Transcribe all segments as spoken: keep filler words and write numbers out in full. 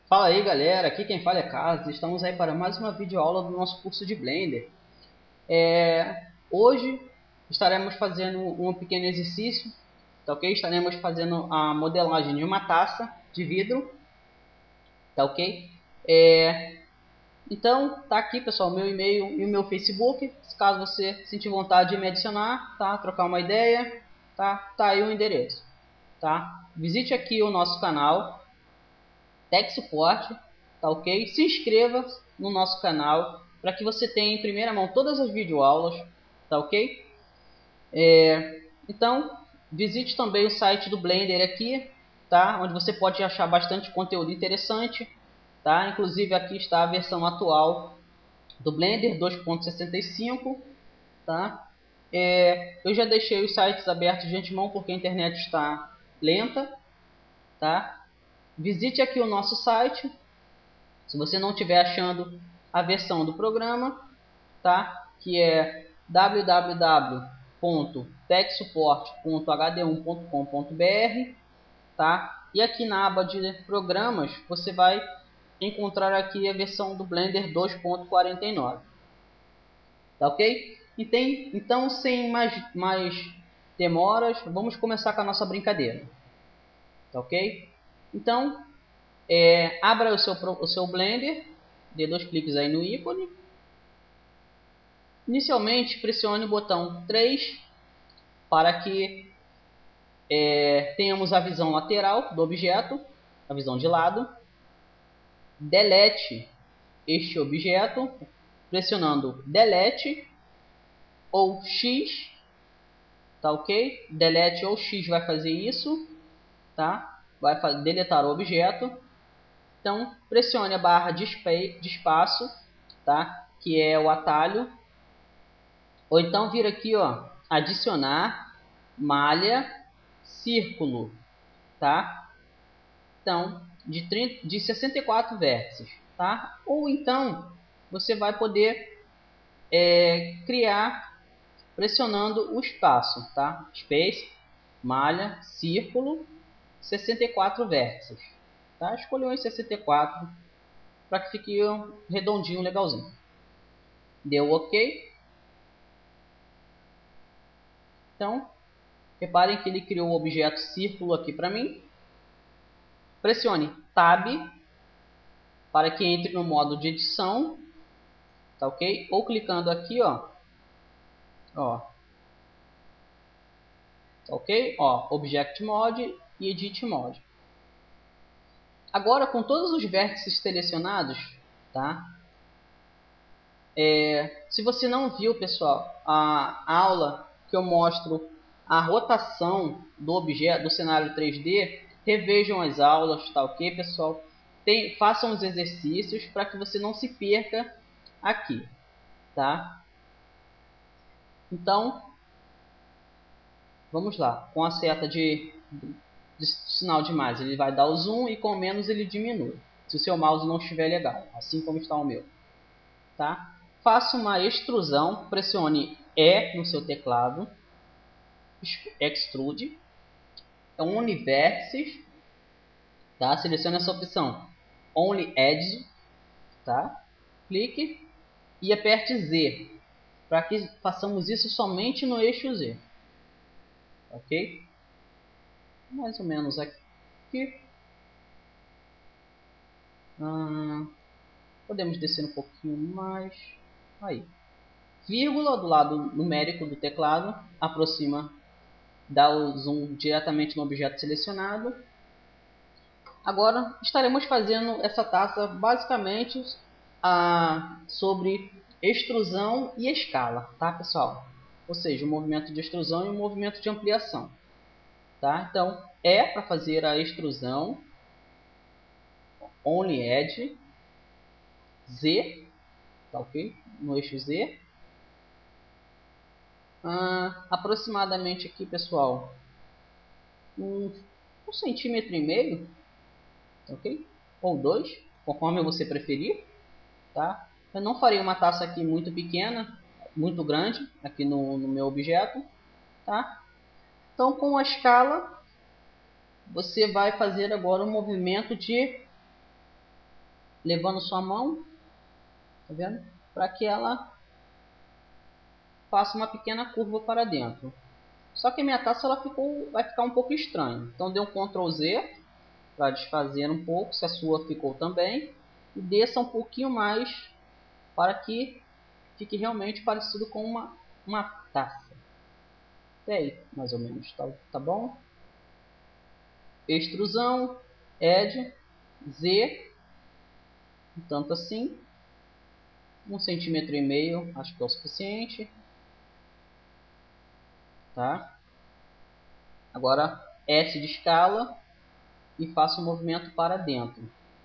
Fala aí galera, aqui quem fala é Carlos, estamos aí para mais uma videoaula do nosso curso de Blender. É, hoje estaremos fazendo um pequeno exercício, tá ok? Estaremos fazendo a modelagem de uma taça de vidro, tá ok? É, então tá aqui pessoal, meu e-mail e o meu Facebook, caso você sentir vontade de me adicionar, tá? Trocar uma ideia, tá? Tá aí o endereço, tá? Visite aqui o nosso canal Tech Support, tá ok? Se inscreva no nosso canal para que você tenha em primeira mão todas as videoaulas, tá ok? É, então, visite também o site do Blender aqui, tá? Onde você pode achar bastante conteúdo interessante, tá? Inclusive aqui está a versão atual do Blender dois ponto sessenta e cinco, tá? É, eu já deixei os sites abertos de antemão porque a internet está lenta, tá? Visite aqui o nosso site. Se você não estiver achando a versão do programa, tá? Que é w w w ponto tech support ponto h d um ponto com ponto b r, tá? E aqui na aba de programas você vai encontrar aqui a versão do Blender dois ponto quarenta e nove, tá ok? E tem, então, sem mais, mais demoras, vamos começar com a nossa brincadeira, tá ok? Então, é, abra o seu, o seu Blender, dê dois cliques aí no ícone. Inicialmente, pressione o botão três para que é, tenhamos a visão lateral do objeto, a visão de lado. Delete este objeto pressionando Delete ou X, tá ok? Delete ou X vai fazer isso, tá? Vai deletar o objeto. Então, pressione a barra de espaço, tá? Que é o atalho. Ou então vir aqui, ó, adicionar malha círculo, tá? Então, de, trinta, de sessenta e quatro vértices, tá? Ou então, você vai poder é, criar pressionando o espaço, tá? Space, malha, círculo, sessenta e quatro vértices, tá? Escolha os sessenta e quatro para que fique redondinho, legalzinho. Deu OK? Então, reparem que ele criou o objeto círculo aqui para mim. Pressione Tab para que entre no modo de edição, tá ok? Ou clicando aqui, ó, ó, tá ok? Ó, Object Mode e Edit Mode. Agora, com todos os vértices selecionados, tá? É, se você não viu, pessoal, a aula que eu mostro a rotação do objeto, do cenário três D, revejam as aulas, tá ok, pessoal? Tem, façam os exercícios para que você não se perca aqui, tá? Então, vamos lá. Com a seta de, de sinal de mais, ele vai dar o zoom e com menos ele diminui. Se o seu mouse não estiver legal, assim como está o meu, tá? Faça uma extrusão, pressione E no seu teclado, Extrude, Only Vertices, tá? Selecione essa opção, Only Edge, tá? Clique e aperte Z, para que façamos isso somente no eixo Z, ok? Mais ou menos aqui. Hum, podemos descer um pouquinho mais, aí. Vírgula do lado numérico do teclado, aproxima, dá o zoom diretamente no objeto selecionado. Agora estaremos fazendo essa taça basicamente ah, sobre extrusão e escala, tá pessoal? Ou seja, o movimento de extrusão e o movimento de ampliação, tá? Então é para fazer a extrusão, Only Edge, Z, tá ok? No eixo Z. Ah, aproximadamente aqui, pessoal, um, um centímetro e meio, ok? Ou dois, conforme você preferir, tá? Eu não farei uma taça aqui muito pequena, muito grande, aqui no, no meu objeto, tá? Então, com a escala, você vai fazer agora um movimento de levando sua mão, tá vendo? Para que ela faça uma pequena curva para dentro. Só que a minha taça ela ficou, vai ficar um pouco estranha. Então dê um control Z para desfazer um pouco, se a sua ficou também. E desça um pouquinho mais para que fique realmente parecido com uma, uma taça. Até aí, mais ou menos, tá, tá bom? Extrusão, Ed, Z, tanto assim. Um centímetro e meio, acho que é o suficiente. Tá? Agora S de escala e faço o movimento para dentro.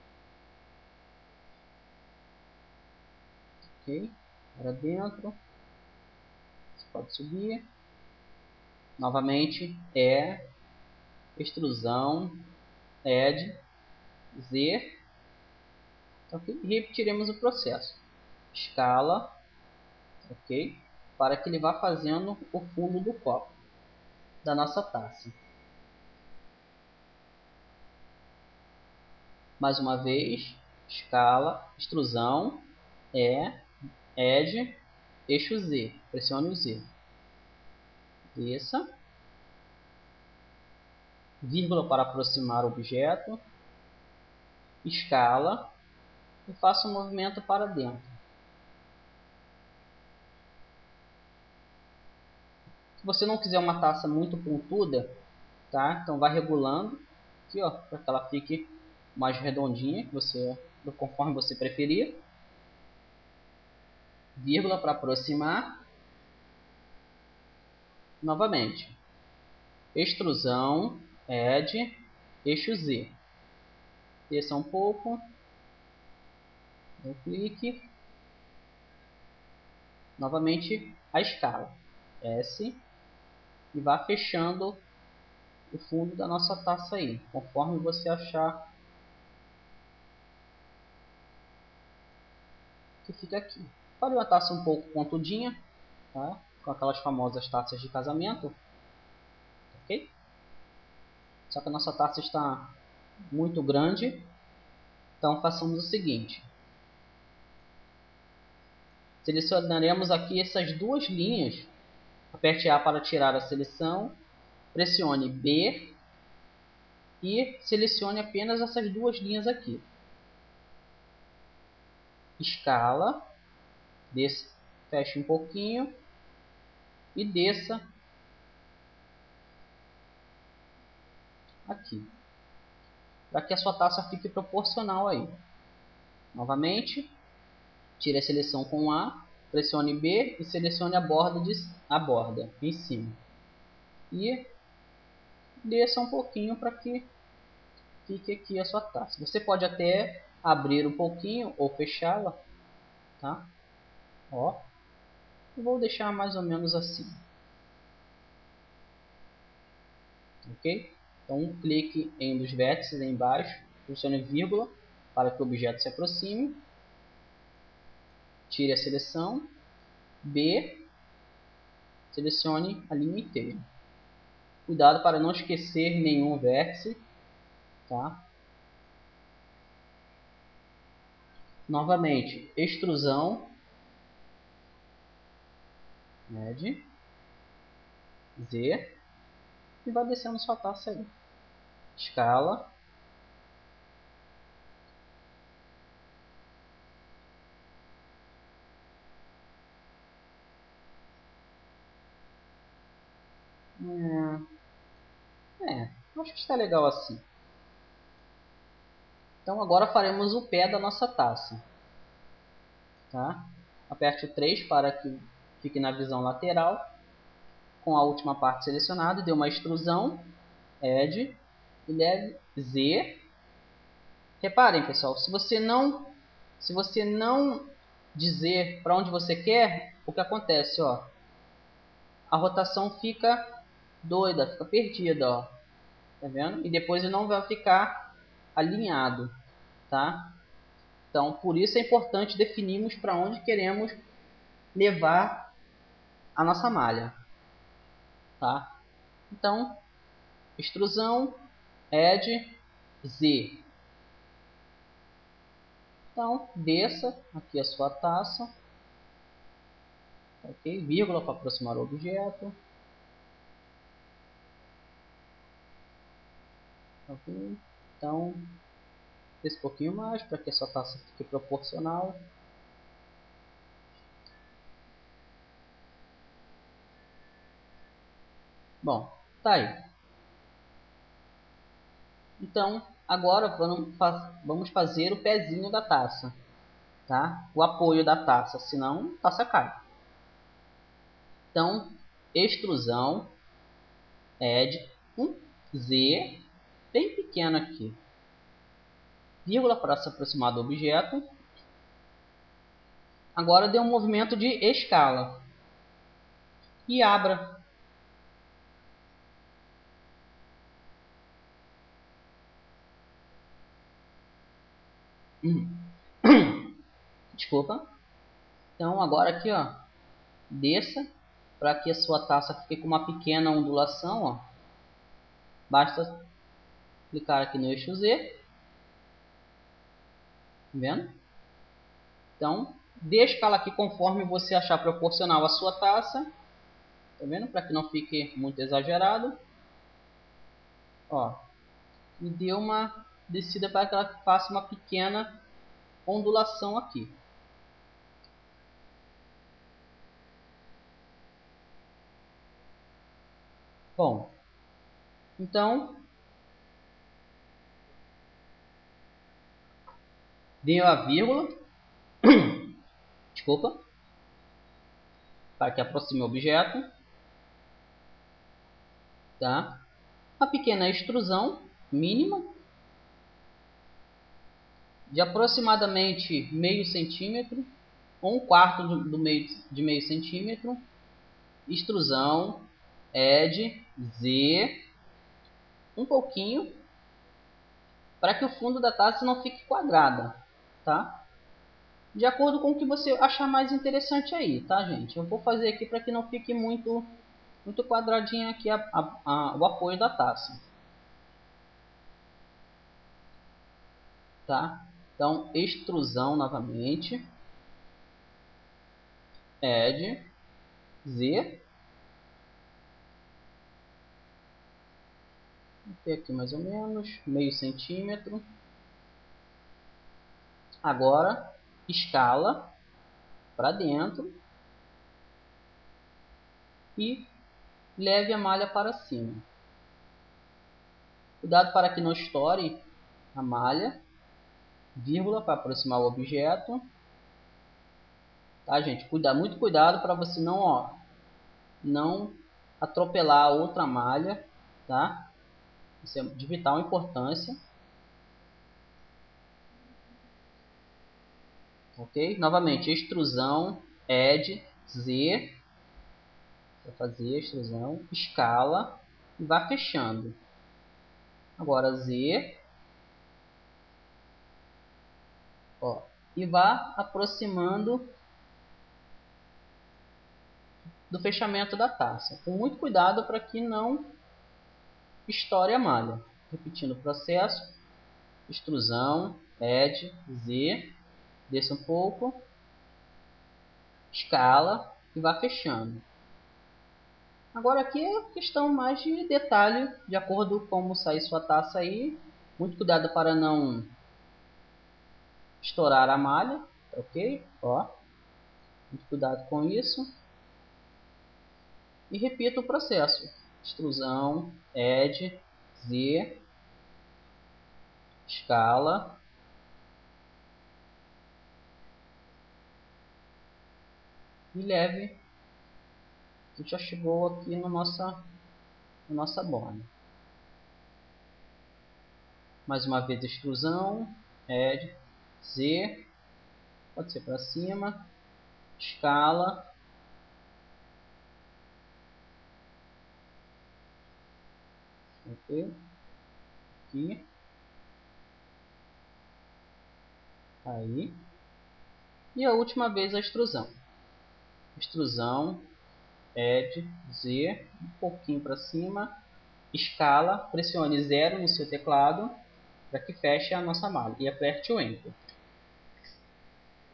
Ok? Para dentro. Você pode subir. Novamente é extrusão, Ed, Z. Ok? E repetiremos o processo. Escala, ok? Para que ele vá fazendo o fundo do copo da nossa taça. Mais uma vez, escala, extrusão, E, Ed, eixo Z. Pressione o Z. Desça. Vírgula para aproximar o objeto. Escala. E faça um movimento para dentro. Se você não quiser uma taça muito pontuda, tá? Então vai regulando aqui, ó, para que ela fique mais redondinha, que você, conforme você preferir. Vírgula para aproximar. Novamente. Extrusão, Ed, eixo Z. Desça um pouco. Dê um clique. Novamente a escala. S. E vá fechando o fundo da nossa taça aí, conforme você achar que fica aqui. Pode uma taça um pouco pontudinha, tá? Com aquelas famosas taças de casamento, ok? Só que a nossa taça está muito grande, então façamos o seguinte. Selecionaremos aqui essas duas linhas. Aperte A para tirar a seleção, pressione B e selecione apenas essas duas linhas aqui. Escala, desça, feche um pouquinho e desça aqui, para que a sua taça fique proporcional aí. Novamente, tire a seleção com A, pressione B e selecione a borda, de, a borda em cima. E desça um pouquinho para que fique aqui a sua taça. Você pode até abrir um pouquinho ou fechá-la, tá? Ó, eu vou deixar mais ou menos assim. Ok? Então, um clique em um dos vértices embaixo, pressione vírgula para que o objeto se aproxime. Tire a seleção. B. Selecione a linha inteira. Cuidado para não esquecer nenhum vértice. Tá? Novamente, extrusão. Ed. Z. E vai descendo sua taça aí. Escala. É, é, acho que está legal assim. Então agora faremos o pé da nossa taça. Tá? Aperte o três para que fique na visão lateral. Com a última parte selecionada, dê uma extrusão. Ed. E leve Z. Reparem, pessoal, se você não, se você não dizer para onde você quer, o que acontece, ó? A rotação fica doida, fica perdida, ó. Tá vendo? E depois ele não vai ficar alinhado, tá? Então, por isso é importante definirmos para onde queremos levar a nossa malha, tá? Então, extrusão, Ed, Z. Então, desça aqui a sua taça. Ok, vírgula para aproximar o objeto. Ok, então, esse pouquinho mais para que a sua taça fique proporcional. Bom, tá aí. Então, agora vamos fazer o pezinho da taça, tá? O apoio da taça, senão a taça cai. Então, extrusão, add, um Z, bem pequeno aqui, vírgula para se aproximar do objeto. Agora dê um movimento de escala e abra. Desculpa. Então agora aqui, ó, desça para que a sua taça fique com uma pequena ondulação, ó. Basta clicar aqui no eixo Z. Tá vendo? Então, dê a escala aqui conforme você achar proporcional à sua taça. Tá vendo? Para que não fique muito exagerado. Ó, e dê uma descida para que ela faça uma pequena ondulação aqui. Bom, então dê a vírgula, desculpa, para que aproxime o objeto, tá? Uma pequena extrusão mínima de aproximadamente meio centímetro ou um quarto do, do meio de meio centímetro. Extrusão, add, Z, um pouquinho, para que o fundo da taça não fique quadrada, tá? De acordo com o que você achar mais interessante aí, tá, gente? Eu vou fazer aqui para que não fique muito, muito quadradinho aqui a, a, a, o apoio da taça, tá? Então, extrusão novamente, add, Z, aqui mais ou menos meio centímetro. Agora escala para dentro e leve a malha para cima. Cuidado para que não estoure a malha, vírgula para aproximar o objeto. Tá, gente? Cuida, muito cuidado para você não, ó, não atropelar a outra malha, tá? Isso é de vital importância. Ok? Novamente, extrusão, add, Z, para fazer a extrusão, escala e vá fechando. Agora Z, ó, e vá aproximando do fechamento da taça, com muito cuidado para que não estoure a malha. Repetindo o processo, extrusão, add, Z, desça um pouco, escala e vá fechando. Agora aqui é questão mais de detalhe, de acordo com como sair sua taça aí. Muito cuidado para não estourar a malha, ok? Ó, muito cuidado com isso. E repita o processo. Extrusão, add, Z, escala. E leve. A gente já chegou aqui no nossa, na nossa borda. Mais uma vez extrusão, add, Z, pode ser para cima, escala. Ok, aqui, aí, e a última vez a extrusão, extrusão, add, Z, um pouquinho para cima, escala, pressione zero no seu teclado para que feche a nossa malha e aperte o Enter.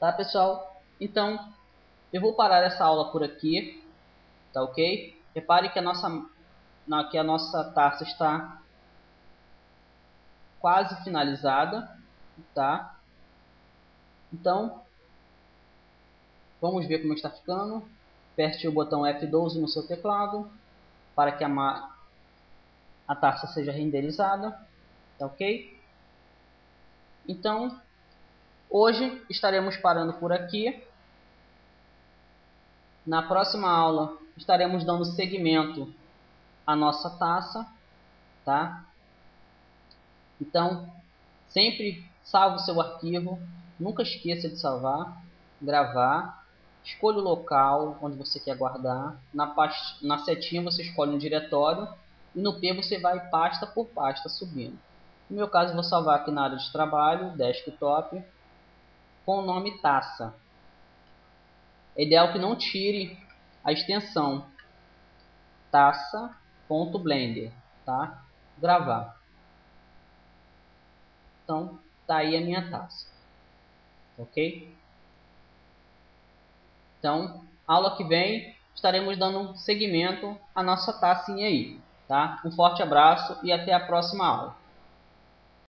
Tá, pessoal? Então, eu vou parar essa aula por aqui, tá ok? Repare que a nossa, na, que a nossa taça está quase finalizada, tá? Então, vamos ver como está ficando. Aperte o botão F doze no seu teclado para que a, a taça seja renderizada, tá ok? Então, hoje estaremos parando por aqui. Na próxima aula estaremos dando seguimento à nossa taça, tá? Então, sempre salve o seu arquivo, nunca esqueça de salvar, gravar, escolha o local onde você quer guardar, na, pasta, na setinha você escolhe um diretório e no P você vai pasta por pasta subindo. No meu caso, eu vou salvar aqui na área de trabalho, desktop, com o nome taça. É ideal que não tire a extensão taça.blender, tá? Gravar. Então, tá aí a minha taça. Ok? Então, aula que vem estaremos dando seguimento à nossa tacinha aí, tá? Um forte abraço e até a próxima aula.